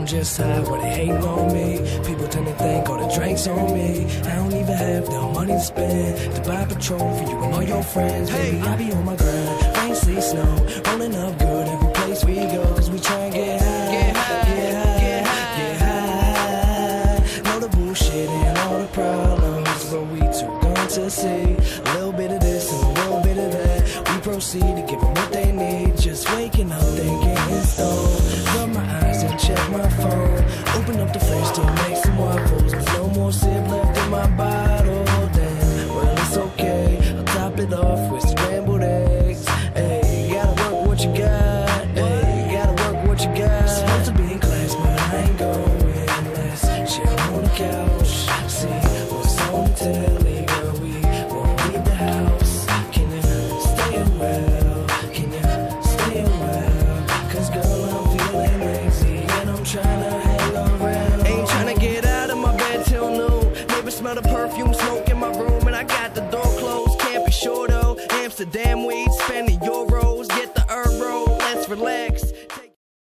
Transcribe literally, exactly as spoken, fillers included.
I'm just high when they hating on me. People tend to think all the drinks on me. I don't even have the money to spend to buy Patron for you and all your friends. Baby, I be on my grind, rain, sleet, snow, rolling up good every place we go. Cause we try and get high, get high, get high, get high, get high. Know the bullshit and all the problems, but we too gone to see a little bit of this and a little bit of that. We proceed to give them what they need. Just waking up thinking it's stoned. Rub my eyes and check my phone. Open up the fridge to make some waffles. There's no more sip left in my bottle. Then, well, it's okay. I'll top it off with scrambled eggs. Hey, you gotta work what you got. Hey, you gotta work what you got. Supposed to be in class, but I ain't going. Let's chill on the couch. See what's on the telly, girl. We won't leave the house. Can you stay a while? Can you stay a while? Cause girl, I'm feeling lazy and I'm trying to hang around. Ain't trying to get out of my bed till noon. Maybe smell the perfume, smoke in my room, and I got the door closed. Can't be sure though. Amsterdam weed, spending your